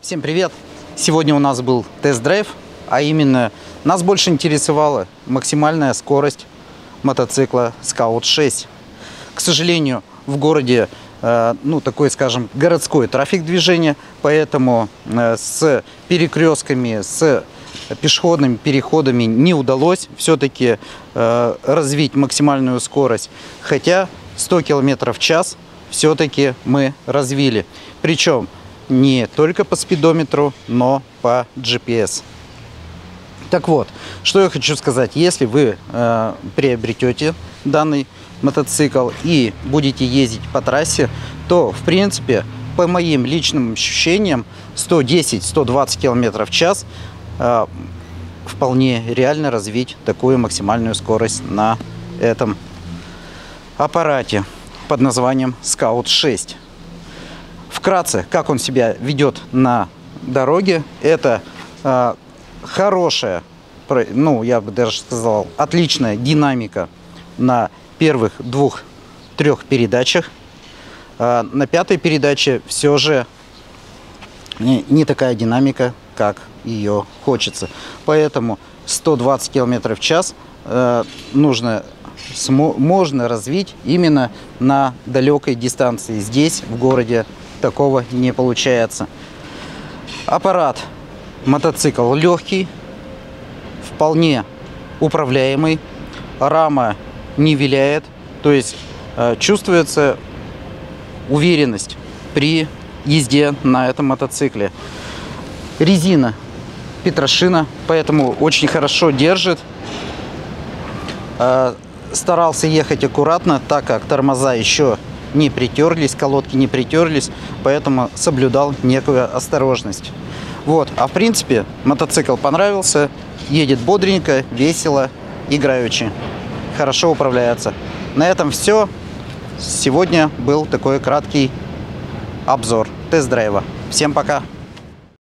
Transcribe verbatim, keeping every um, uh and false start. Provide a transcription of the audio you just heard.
Всем привет! Сегодня у нас был тест-драйв, а именно нас больше интересовала максимальная скорость мотоцикла скаут шесть. К сожалению, в городе э, ну, такой, скажем, городской трафик движения, поэтому э, с перекрестками, с пешеходными переходами не удалось все-таки э, развить максимальную скорость, хотя сто километров в час все-таки мы развили. Причем не только по спидометру, но по джи пи эс. Так вот, что я хочу сказать. Если вы э, приобретете данный мотоцикл и будете ездить по трассе, то, в принципе, по моим личным ощущениям, сто десять — сто двадцать километров в час э, вполне реально развить такую максимальную скорость на этом аппарате под названием скаут шесть. Вкратце, как он себя ведет на дороге, это э, хорошая, ну, я бы даже сказал, отличная динамика на первых двух-трех передачах. Э, на пятой передаче все же не, не такая динамика, как ее хочется. Поэтому сто двадцать километров в час э, нужно, смо, можно развить именно на далекой дистанции. Здесь, в городе, такого не получается. Аппарат, мотоцикл легкий, вполне управляемый, рама не виляет, то есть э, чувствуется уверенность при езде на этом мотоцикле. Резина Петрошина, поэтому очень хорошо держит. Э, старался ехать аккуратно, так как тормоза еще не притерлись, колодки не притерлись, поэтому соблюдал некую осторожность. Вот, а в принципе мотоцикл понравился, едет бодренько, весело, играючи, хорошо управляется. На этом все. Сегодня был такой краткий обзор тест-драйва. Всем пока!